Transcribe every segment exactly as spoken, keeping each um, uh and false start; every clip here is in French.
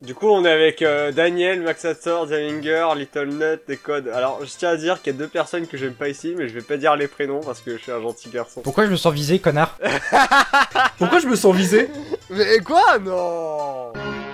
Du coup, on est avec euh, Daniel, Maxator, Zalinger, Little Nut et Code. Alors, je tiens à dire qu'il y a deux personnes que j'aime pas ici, mais je vais pas dire les prénoms parce que je suis un gentil garçon. Pourquoi je me sens visé, connard? Pourquoi je me sens visé? Mais quoi? Non!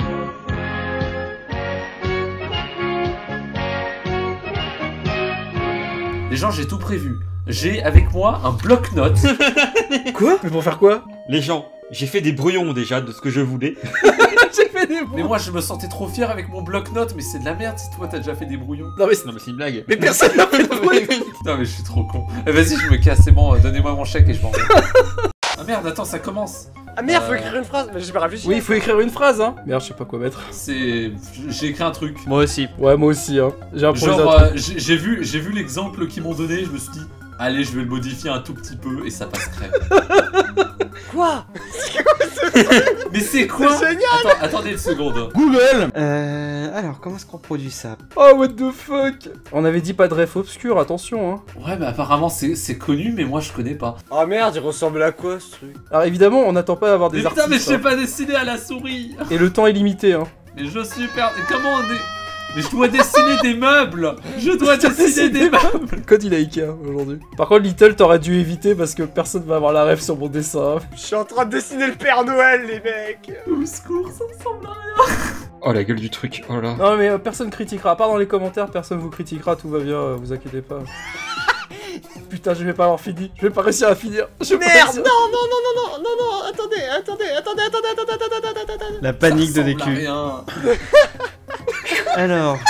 Les gens, j'ai tout prévu. J'ai avec moi un bloc-notes. Quoi? Mais pour faire quoi? Les gens, j'ai fait des brouillons déjà de ce que je voulais. J'ai fait des Mais moi, je me sentais trop fier avec mon bloc-notes, mais c'est de la merde si toi t'as déjà fait des brouillons. Non mais c'est Non mais c'est une blague. mais personne n'a fait de bruit. Putain, mais je suis trop con. Eh, vas-y, je me casse, c'est bon, euh, donnez-moi mon chèque et je m'en vais. Ah merde, attends, ça commence. Ah merde, faut Euh, écrire une phrase, mais j'ai pas réfléchi. Oui, il faut écrire une phrase, hein. Merde, je sais pas quoi mettre. C'est... J'ai écrit un truc. Moi aussi. Ouais, moi aussi, hein. J'ai improvisé Genre, un truc. euh, j'ai j'ai vu, j'ai vu l'exemple qu'ils m'ont donné, je me suis dit, allez, je vais le modifier un tout petit peu et ça passe crème. Quoi? Mais c'est quoi? C'est génial! Attends, attendez une seconde. Google. Euh, alors comment est-ce qu'on produit ça? Oh, what the fuck. On avait dit pas de ref obscur, attention, hein. Ouais, mais apparemment c'est c'est connu, mais moi je connais pas. Oh merde, il ressemble à quoi ce truc? Alors évidemment, on n'attend pas à avoir des Mais putain, artistes. mais je sais hein. pas dessiner à la souris. Et le temps est limité, hein. Mais je suis perdu. Comment on est... Mais je dois dessiner des meubles. Je dois Putain, dessiner des meubles. Code il a Ikea aujourd'hui. Par contre, Little, t'aurais dû éviter parce que personne va avoir la ref sur mon dessin. Je suis en train de dessiner le Père Noël, les mecs! Au secours, ça ressemble à rien. Oh la gueule du truc. Oh là. Non mais euh, personne critiquera, à part dans les commentaires, personne vous critiquera, tout va bien, euh, vous inquiétez pas. Putain, je vais pas avoir fini, je vais pas réussir à finir. Je vais pas Merde! réussir. Non, non, non, non, non, non, non, attendez, attendez, attendez, attendez, attendez, attendez, attendez, attendez. La panique de Ça ressemble à décu. rien. Alors.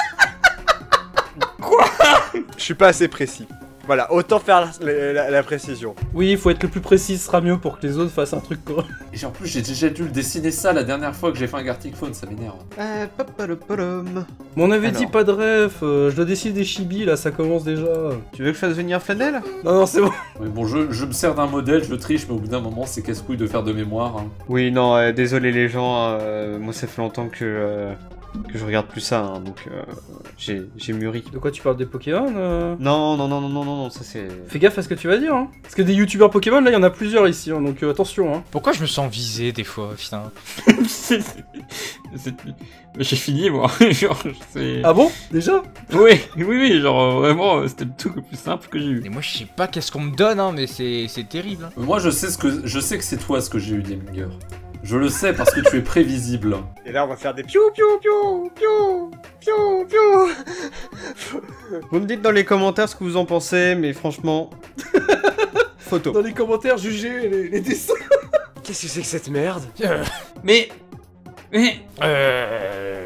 Je suis pas assez précis. Voilà, autant faire la, la- la- la précision. Oui, il faut être le plus précis, ce sera mieux pour que les autres fassent un truc correct. Et en plus, j'ai déjà dû le dessiner ça la dernière fois que j'ai fait un Gartic Phone, ça m'énerve. Euh, papalopolom. Mais on avait Alors. dit pas de ref, euh, je dois décider des chibis là, ça commence déjà. Tu veux que je fasse venir Flanel? Non, non, c'est bon. Mais bon, je, je me sers d'un modèle, je triche, mais au bout d'un moment, c'est casse-couille de faire de mémoire. hein. Oui, non, euh, désolé les gens. euh, moi, ça fait longtemps que euh, que je regarde plus ça, hein, donc euh, j'ai j'ai mûri. De quoi tu parles des Pokémon euh Non, non, non, non, non, non, non, ça c'est. Fais gaffe à ce que tu vas dire, hein. Parce que des youtubeurs Pokémon, là, il y en a plusieurs ici, hein, donc euh, attention, hein. Pourquoi je me sens visé des fois, putain? C'est- c'est- J'ai fini moi. Genre, c'est. Ah bon? Déjà? Oui, oui, oui, genre euh, vraiment, euh, c'était le truc le plus simple que j'ai eu. Et moi je sais pas qu'est-ce qu'on me donne, hein, mais c'est c'est terrible. Hein. Mais moi, je sais ce que je sais que c'est toi ce que j'ai eu, Deminger. Je le sais parce que tu es prévisible. Et là, on va faire des piou piou piou piou piou piou. Vous me dites dans les commentaires ce que vous en pensez, mais franchement. Photo. Dans les commentaires, jugez les, les dessins. Qu'est-ce que c'est que cette merde? Mais. Mais. Euh...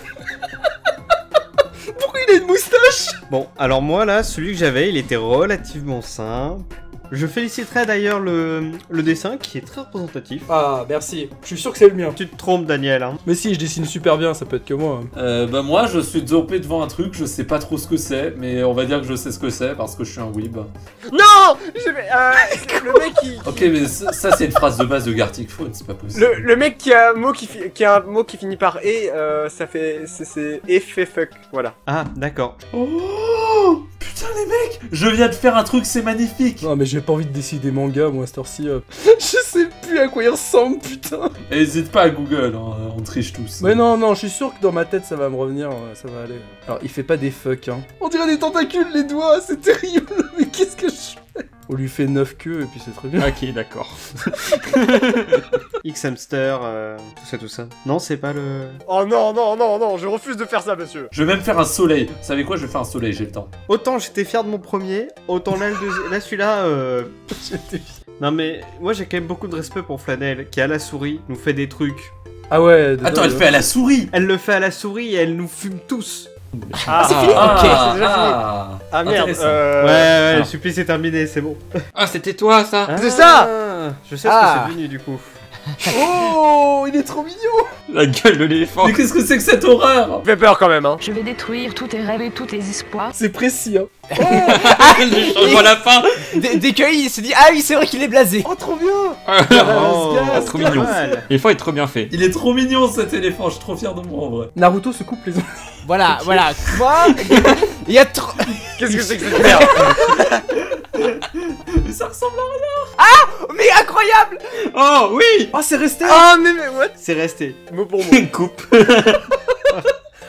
Pourquoi il a une moustache? Bon, alors moi là, celui que j'avais, il était relativement simple. Je féliciterais d'ailleurs le, le dessin qui est très représentatif. Ah, merci. Je suis sûr que c'est le mien. Tu te trompes, Daniel, hein. Mais si, je dessine super bien, ça peut être que moi. hein. Euh, bah moi, je suis dopé devant un truc, je sais pas trop ce que c'est, mais on va dire que je sais ce que c'est parce que je suis un weeb. Non! Je vais. Euh. Le mec qui. Ok, mais ça, ça, c'est une phrase de base de Gartic Phone, c'est pas possible. Le, le mec qui a un mot qui, fi- qui a un mot qui finit par et, euh, ça fait. C'est. C'est. Et fait fuck. Voilà. Ah, d'accord. Oh putain les mecs, je viens de faire un truc, c'est magnifique. Non, mais j'ai pas envie de dessiner des mangas, moi, à cette heure-ci. euh. Je sais plus à quoi il ressemble, putain. Et hésite pas à Google, hein, on triche tous. Mais non, non, je suis sûr que dans ma tête, ça va me revenir, ouais, ça va aller. Alors, il fait pas des fuck, hein. On dirait des tentacules, les doigts, c'est terrible. Mais qu'est-ce que je fais? On lui fait neuf queues, et puis c'est très bien. Ok, d'accord. X-Hamster, euh, tout ça, tout ça. Non, c'est pas le... Oh non, non, non, non, je refuse de faire ça, monsieur. Je vais même faire un soleil. Vous savez quoi, je vais faire un soleil, j'ai le temps. Autant j'étais fier de mon premier, autant là, le deuxi- là celui-là, euh... J'étais- Non mais, moi j'ai quand même beaucoup de respect pour Flanel, qui à la souris nous fait des trucs. Ah ouais, de Attends, dingue, elle fait à la souris. Elle le fait à la souris et elle nous fume tous. Ah, c'est fini. Ah, Ok. c'est déjà fini. ah, Ah merde, Intéressant. euh... Ouais, ouais, ah. le supplice est terminé, c'est bon. Ah, c'était toi, ça. C'est ça. Ah, je sais Ah. ce que c'est devenu du coup. Oh, il est trop mignon. La gueule de l'éléphant. Mais qu'est-ce que c'est que cette horreur? Ça fait peur quand même, hein. Je vais détruire tous tes rêves et tous tes espoirs. C'est précis, hein. Le changement à la fin. Dès dès qu'il se dit ah oui c'est vrai qu'il est blasé. Oh, trop bien. Oh, Gaz, trop gaz. mignon. L'éléphant est trop bien fait. Il est trop mignon cet éléphant, je suis trop fier de moi en vrai. Naruto se coupe les ongles. Voilà voilà. Moi il y a trop. Qu'est-ce que c'est que cette merde? Mais ça ressemble à rien. Mais incroyable. Oh oui. Oh, c'est resté. Ah mais mais what? C'est resté. Mot pour mot. Coupe.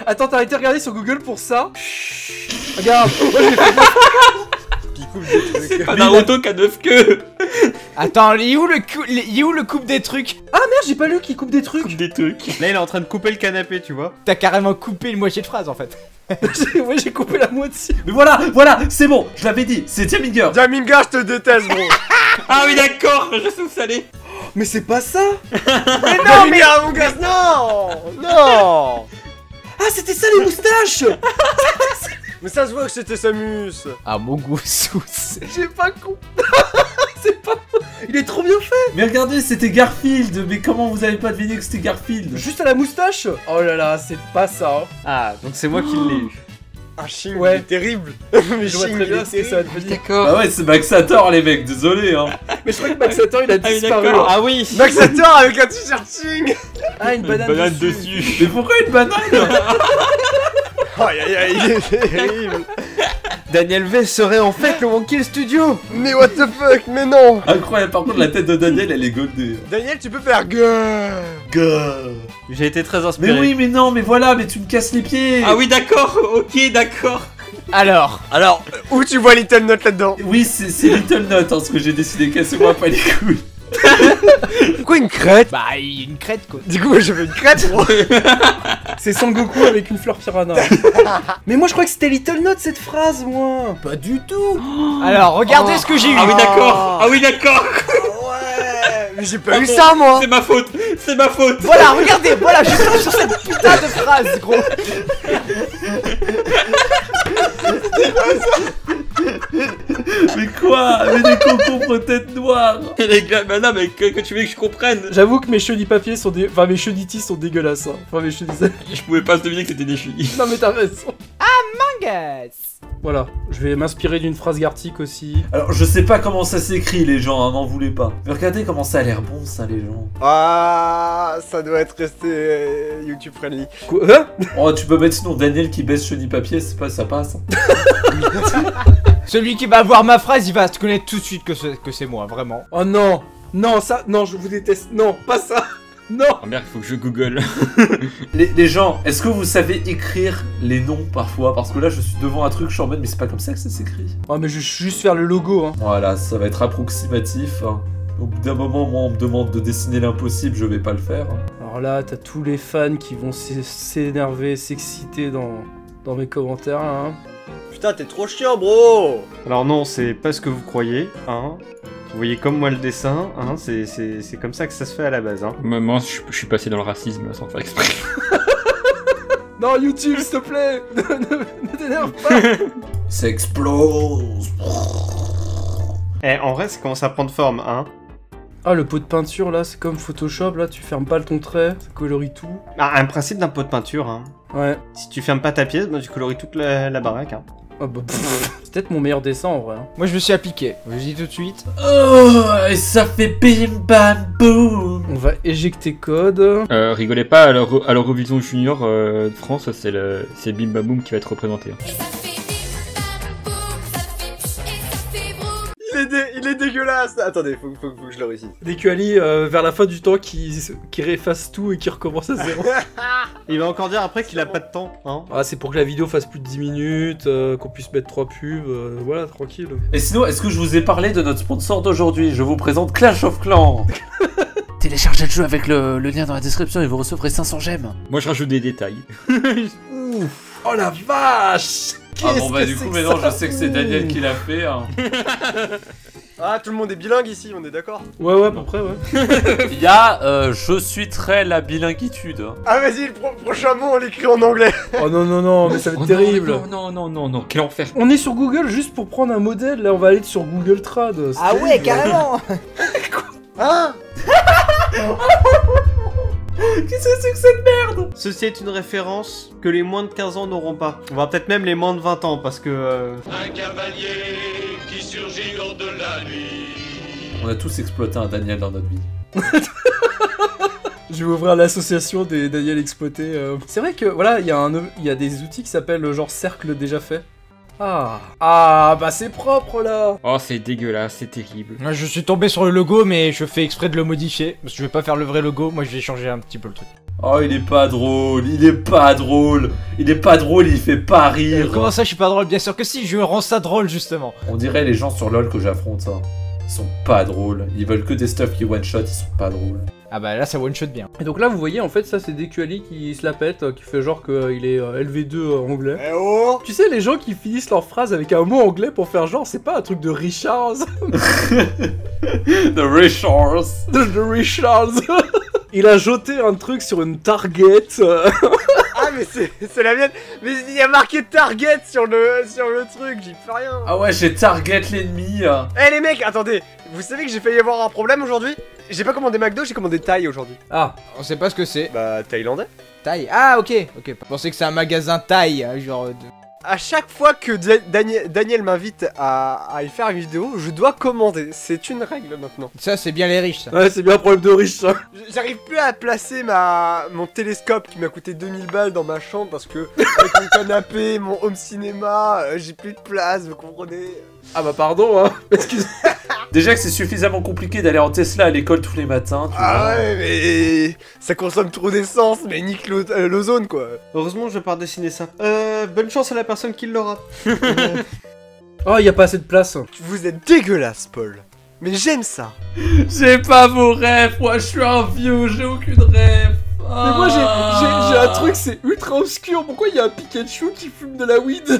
Attends, t'as arrêté de regarder sur Google pour ça? Regarde, moi je l'ai fait. Puis coupe des trucs. Pas Naruto qui a neuf queues. Attends, il est où le, cou... il est où le coupe des trucs? Ah merde, j'ai pas lu qu'il coupe des trucs. Des trucs. Là, il est en train de couper le canapé, tu vois. T'as carrément coupé une moitié de phrase en fait. Ouais, j'ai coupé la moitié. Mais voilà, voilà, c'est bon, je l'avais dit, c'est Diaminger. Diaminger, je te déteste, gros. Ah oui, d'accord, je sais où ça allait. Mais c'est pas ça. Mais non, mais mon gars, non. Non. Ah, c'était ça les moustaches. Mais ça se voit que c'était Samus. Ah mon goût sous. J'ai pas con. C'est pas. Il est trop bien fait. Mais regardez, c'était Garfield. Mais comment vous avez pas deviné que c'était Garfield? Juste à la moustache. Oh là là, c'est pas ça. Ah, donc c'est moi qui l'ai eu. Ah, Shing, Ouais. il est terrible. Mais Je vois Shing, très il bien est ce que ça va terrible. devenir. D'accord. Bah ouais, c'est Maxator les mecs, désolé hein. Mais je crois que Maxator il a Ah oui, disparu. d'accord. Ah oui. Maxator avec un t-shirt Shing. Ah, une banane, Banane dessus. dessus. Mais pourquoi une banane? Aïe aïe aïe, il est terrible. Daniel V serait en fait le Wonkill Studio. Mais what the fuck, mais non. Incroyable, par contre la tête de Daniel elle est goldée. Daniel, tu peux faire gueule. J'ai été très inspiré. Mais oui, mais non, mais voilà, mais tu me casses les pieds. Ah oui, d'accord, ok, d'accord. Alors, Alors, où tu vois Little Nut là-dedans? Oui, c'est c'est Little Nut hein, ce que j'ai décidé, cassez-moi pas les couilles. Pourquoi une crête? bah il y a une crête quoi. Du coup, je veux une crête, gros. C'est Sangoku avec une fleur piranha. Mais moi je crois que c'était Little Note cette phrase, moi. Pas du tout. Alors, regardez ce que j'ai eu. Ah oui, d'accord. Ah oui, d'accord. Ouais, mais j'ai pas Pardon, eu ça, moi. C'est ma faute. C'est ma faute. Voilà, regardez, voilà, je suis sur cette putain de phrase, gros. Mais quoi? Mais des concombres tête noire. Les gars, bah non, mais que, que tu veux que je comprenne. J'avoue que mes cheveux papier sont des. Enfin, mes cheveux d'E T sont dégueulasses. Hein. Enfin, mes cheveux d'E T. Je pouvais pas se deviner que c'était des chenilles. Non, mais t'as raison. Mangas. Voilà, je vais m'inspirer d'une phrase Gartic aussi. Alors je sais pas comment ça s'écrit les gens, hein, n'en voulez pas. Mais regardez comment ça a l'air bon ça les gens. Ah, ça doit être resté euh, YouTube friendly. Quoi hein? Oh tu peux mettre sinon Daniel qui baisse chenille papier, c'est pas ça passe. Celui qui va voir ma phrase, il va te connaître tout de suite que c'est que c'est moi, vraiment. Oh non. Non, ça. Non, je vous déteste. Non, pas ça. Non. Oh merde, il faut que je google. Les, les gens, est-ce que vous savez écrire les noms parfois? Parce que là je suis devant un truc, je suis en mode mais c'est pas comme ça que ça s'écrit. Oh, mais je vais juste faire le logo, hein. Voilà, ça va être approximatif. Hein. Au bout d'un moment, moi on me demande de dessiner l'impossible, je vais pas le faire. Hein. Alors là, t'as tous les fans qui vont s'é- s'énerver, s'exciter dans, dans mes commentaires, là, hein. Putain, t'es trop chiant, bro. Alors non, c'est pas ce que vous croyez, hein. Vous voyez comme moi le dessin, hein, c'est, c'est, c'est comme ça que ça se fait à la base, hein. Moi, moi, je, je suis passé dans le racisme sans faire exprès. Non, YouTube, s'il te plaît. Ne, ne- ne t'énerve pas. Ça explose. Eh, en vrai, ça commence à prendre forme, hein. Ah, le pot de peinture, là, c'est comme Photoshop, là, tu fermes pas ton trait, ça colorie tout. Ah, un principe d'un pot de peinture, hein. Ouais. Si tu fermes pas ta pièce, bah, tu colories toute la, la baraque, hein. Ah bah, pff, c'est peut-être mon meilleur dessin, en vrai. hein. Moi, je me suis appliqué. Je vous dis tout de suite. Oh, et ça fait bim bam boum. On va éjecter code. Euh, rigolez pas, à l'Euro- à l'Eurovision Junior euh, de France, c'est le c'est Bim Bam Boum qui va être représenté. Il est, dé- il est dégueulasse. Attendez, faut, faut, faut que je le réussisse. Des Kuali, euh, vers la fin du temps, qui, qui réefface tout et qui recommence à zéro. Il va encore dire après qu'il a pas de temps, hein. Ah, c'est pour que la vidéo fasse plus de dix minutes, euh, qu'on puisse mettre trois pubs, euh, voilà, tranquille. Et sinon, est-ce que je vous ai parlé de notre sponsor d'aujourd'hui? Je vous présente Clash of Clans. Téléchargez le jeu avec le, le lien dans la description et vous recevrez cinq cents gemmes. Moi, je rajoute des détails. Ouf. Oh la vache. Ah Qu'est-ce bon bah que du c'est coup que maintenant ça je sais que c'est Daniel qui l'a fait. Hein. Ah, tout le monde est bilingue ici, on est d'accord? Ouais, ouais, à peu près, ouais. Il y a euh, je suis très la bilinguitude. Ah, vas-y, le pro- prochain mot, on l'écrit en anglais. Oh non, non, non, mais ça va être Oh terrible. Non, non, non, non, non, quel enfer. On est sur Google juste pour prendre un modèle, là on va aller sur Google Trad. c'est Ah ouais, terrible. carrément. Hein? Qu'est-ce que c'est que cette merde? Ceci est une référence que les moins de quinze ans n'auront pas. On va peut-être même les moins de vingt ans, parce que... euh, Un cavalier qui surgit hors de la nuit. On a tous exploité un Daniel dans notre vie. Je vais ouvrir l'association des Daniel exploités. euh. C'est vrai que voilà, il y, a un- il y a des outils qui s'appellent genre cercle déjà fait. Ah, ah bah c'est propre là. Oh, c'est dégueulasse, c'est terrible. Moi, je suis tombé sur le logo, mais je fais exprès de le modifier. Parce que je vais pas faire le vrai logo, moi je vais changer un petit peu le truc. Oh, il est pas drôle, il est pas drôle, il est pas drôle, il fait pas rire. Comment ça, je suis pas drôle? Bien sûr que si, je rends ça drôle justement. On dirait les gens sur LoL que j'affronte, hein. Ils sont pas drôles, ils veulent que des stuff qui one-shot, ils sont pas drôles. Ah bah là, ça one-shot bien. Et donc là, vous voyez, en fait, ça c'est D Q Ali qui se la pète, euh, qui fait genre qu'il est euh, L V deux euh, anglais. Eh oh! Tu sais, les gens qui finissent leur phrase avec un mot anglais pour faire genre, c'est pas un truc de Richards. The Richards. de, de Richards. Il a jeté un truc sur une target. euh, Ah mais c'est c'est la mienne. Mais il y a marqué Target sur le sur le truc, j'y fais rien. Ah ouais, j'ai target l'ennemi. Hein. Eh les mecs, attendez, vous savez que j'ai failli avoir un problème aujourd'hui? J'ai pas commandé McDo, j'ai commandé Thaï aujourd'hui. Ah, On sait pas ce que c'est. Bah thaïlandais. Thaï. Ah ok, ok. Je pensais que c'est un magasin Thaï, hein, genre... De... À chaque fois que Da- Daniel, Daniel m'invite à, à y faire une vidéo, je dois commander. C'est une règle maintenant. Ça, c'est bien les riches, ça. ouais, c'est bien un problème de riche, ça. J- J'arrive plus à placer ma mon télescope qui m'a coûté deux mille balles dans ma chambre parce que avec mon canapé, mon home cinéma, euh, j'ai plus de place, vous comprenez? Ah bah pardon, hein. Excuse. Déjà que c'est suffisamment compliqué d'aller en Tesla à l'école tous les matins, tu Ah vois. ouais, mais ça consomme trop d'essence, mais nique l'o- euh, l'ozone quoi. Heureusement, je vais pas dessiner ça. Euh, bonne chance à la personne qui l'aura. Oh, y a pas assez de place. Vous êtes dégueulasse, Paul. Mais j'aime ça. J'ai pas vos rêves, moi je suis un vieux, j'ai aucune rêve. Mais moi j'ai j'ai- j'ai un truc, c'est ultra obscur. Pourquoi il y a un Pikachu qui fume de la weed?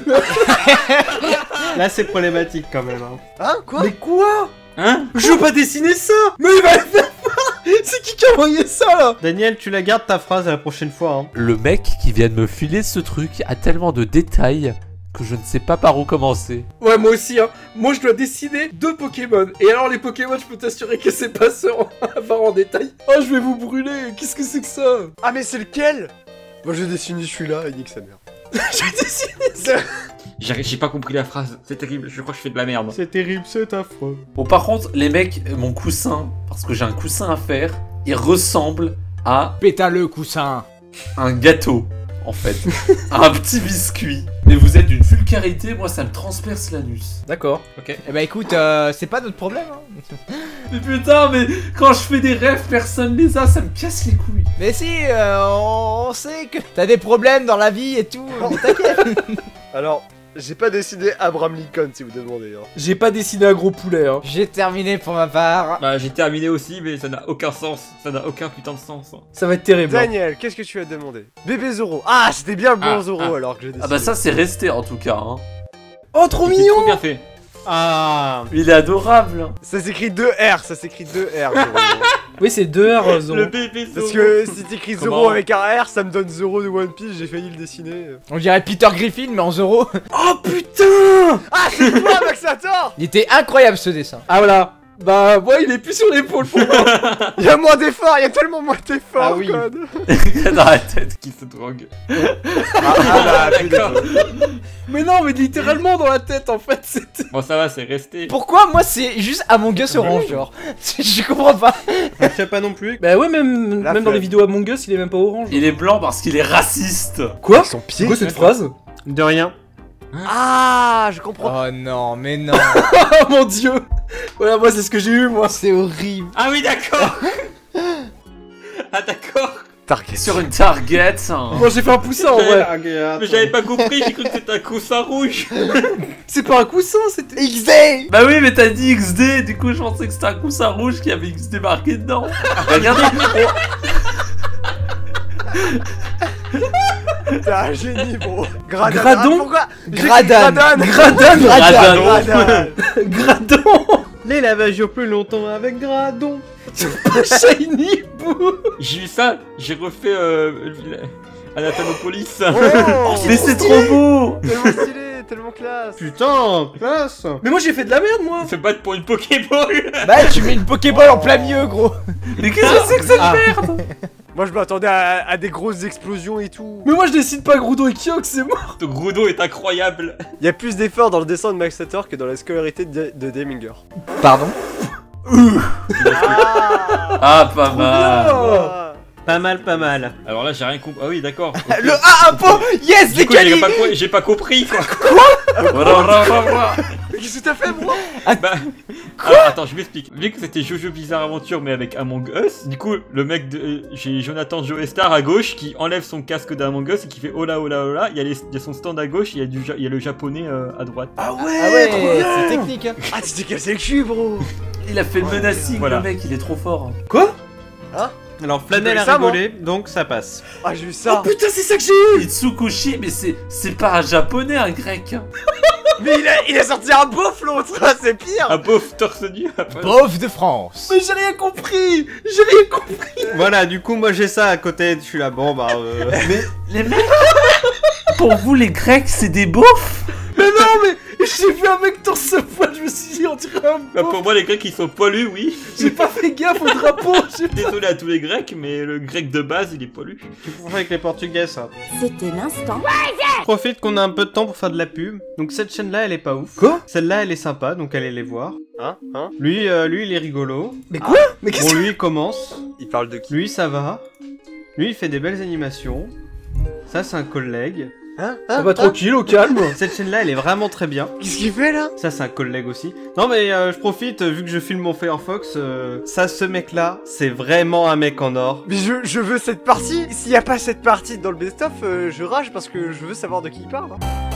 Là, c'est problématique quand même. Hein. Hein, quoi? Mais quoi? Hein? Je veux pas dessiner ça. Mais il va le faire pas. C'est qui qui a envoyé ça là? Daniel, tu la gardes ta phrase à la prochaine fois. Hein. Le mec qui vient de me filer ce truc a tellement de détails que je ne sais pas par où commencer. Ouais, moi aussi, hein. Moi, je dois dessiner deux Pokémon. Et alors, les Pokémon, je peux t'assurer que c'est pas ça à voir en détail. Oh, je vais vous brûler. Qu'est-ce que c'est que ça? Ah mais c'est lequel? Moi j'ai dessiné celui-là, il nique sa mère. J'ai dessiné ça. J'ai j'ai pas compris la phrase, c'est terrible, je crois que je fais de la merde. C'est terrible, c'est affreux. Bon, par contre, les mecs, mon coussin, parce que j'ai un coussin à faire, il ressemble à Péta le coussin. un gâteau, en fait. Un petit biscuit. Mais vous êtes d'une vulgarité, moi ça me transperce l'anus. D'accord. Ok. Eh bah écoute, euh, c'est pas notre problème, hein. Mais putain, mais quand je fais des rêves, personne les a, ça me casse les couilles. Mais si, euh, on sait que t'as des problèmes dans la vie et tout. Mais t'inquiète. Alors, j'ai pas dessiné Abraham Lincoln si vous demandez. Hein. J'ai pas dessiné un gros poulet, hein. J'ai terminé pour ma part. Bah j'ai terminé aussi, mais ça n'a aucun sens, ça n'a aucun putain de sens. hein. Ça va être terrible. hein. Daniel, qu'est-ce que tu as demandé? Bébé Zoro. Ah, c'était bien le bon Ah, Zoro ah. alors que j'ai dessiné. Ah bah ça c'est resté en tout cas, hein. Oh, trop C'est mignon. trop bien fait. Ah. Il est adorable. hein. Ça s'écrit deux R, ça s'écrit deux R. Zoro. Oui, c'est deux R, euh, Zoro. Le bébé Zoro. Parce que si t'écris Zoro Comment avec un R, ça me donne Zoro de One Piece, j'ai failli le dessiner. On dirait Peter Griffin, mais en Zoro. Oh putain. Ah, c'est toi, Maxator! Il était incroyable ce dessin. Ah voilà. Bah, moi, il est plus sur l'épaule pour moi. Il y a moins d'efforts, il y a tellement moins d'efforts, Ah oui. Code. Dans la tête. Qui se drogue. Ah, ah bah, plus D'accord. d'efforts. Mais non, mais littéralement dans la tête, en fait, c'était... Bon ça va, c'est resté. Pourquoi moi c'est juste Among Us orange, genre? Je comprends pas. Je sais pas non plus. Bah ouais, même, La même dans flemme. les vidéos Among Us, il est même pas orange. Il est blanc parce qu'il est raciste. Quoi? Son C'est pied. quoi cette phrase? De rien. Ah, je comprends. Oh non, mais non. Oh mon dieu. Voilà, moi, c'est ce que j'ai eu, moi. C'est horrible. Ah oui d'accord. Ah d'accord. Target. Sur une target. hein. Moi, j'ai fait un poussin, en vrai. Mais j'avais pas compris, j'ai cru que c'était un coussin rouge. C'est pas un coussin, c'était... X D. Bah oui, mais t'as dit X D, du coup je pensais que c'était un coussin rouge qui avait X D marqué dedans. Bah, regardez. T'es un génie, bro. Gradon. Gradon. Ah, pourquoi? J'ai écrit Gradan. Gradon. Gradon. Gradon. Gradon. Gradon. Les lavages durent plus longtemps avec Gradon. Shiny Boo. J'ai eu ça, j'ai refait euh, Anatomopolis. Oh, Mais c'est trop beau. tellement stylé, tellement classe. Putain, classe. Mais moi, j'ai fait de la merde, moi. On fait battre pour une Pokéball. Bah tu mets une Pokéball en plein milieu, gros. Mais qu'est-ce que c'est que cette Ah. merde? Moi, je m'attendais à, à des grosses explosions et tout. Mais moi, je décide pas Grudo et Kyok, c'est mort. Ce Grudo est incroyable. Il y a plus d'efforts dans le dessin de Maxator que dans la scolarité de, de Deminger. Pardon. Ah, Ah, pas mal. ah. Pas mal, pas mal. Alors là j'ai rien compris. Ah oui d'accord. Ok. Le A un pot. Yes, Du les coup j'ai calis. pas, co- j'ai pas compris quoi. Voilà, voilà, voilà. Mais qu'est-ce que t'as fait, bro? Bah, alors, attends, je m'explique. Vu que c'était Jojo Bizarre Aventure mais avec Among Us, du coup, le mec de. euh, J'ai Jonathan Joestar à gauche qui enlève son casque d'Among Us et qui fait hola hola hola. Il y a, les- il y a son stand à gauche, il y a, du, ja- il y a le japonais euh, à droite. Ah ouais, Ah ouais, trop bien. c'est technique. Hein. Ah, tu t'es cassé le cul, bro. Il a fait le menacing, Voilà. le mec, il est trop fort. Alors, Flanel J'ai a vu ça, moi. rigolé, donc ça passe. Ah, j'ai vu ça. Putain, c'est ça que j'ai eu. Itsukoshi, mais c'est c'est pas un japonais, un grec. Mais il a, il a sorti un beauf, l'autre. C'est pire. Un pauvre torse nu après. Beauf de France. Mais j'ai rien compris. J'ai rien compris. Voilà, du coup, moi j'ai ça à côté, je suis là, bon bah. Euh... Mais les mecs, pour vous les grecs, c'est des beaufs. Mais non, mais j'ai vu un mec torse poil, je me suis dit, on dirait un Bah, beauf. pour moi, les Grecs ils sont poilus, oui. J'ai pas fait gaffe au drapeau. j'ai- Désolé à tous les Grecs, mais le grec de base il est poilu. Tu confonds avec les Portugais, ça. C'était l'instant. Je profite qu'on a un peu de temps pour faire de la pub. Donc cette chaîne-là, elle est pas ouf. Quoi? Celle-là, elle est sympa, donc allez les voir. Hein? Hein? Lui, euh, lui, il est rigolo. Mais quoi? Mais qu'est-ce Bon, que... lui, il commence. Il parle de qui? Lui, ça va. Lui, il fait des belles animations. Ça, c'est un collègue. Hein? Ça Hein? va tranquille, au calme. Cette chaîne-là, elle est vraiment très bien. Qu'est-ce qu'il fait, là? Ça, c'est un collègue aussi. Non, mais euh, je profite, euh, vu que je filme mon Firefox. euh, ça, ce mec-là, c'est vraiment un mec en or. Mais je, je veux cette partie. S'il y a pas cette partie dans le best-of, euh, je rage parce que je veux savoir de qui il parle. hein.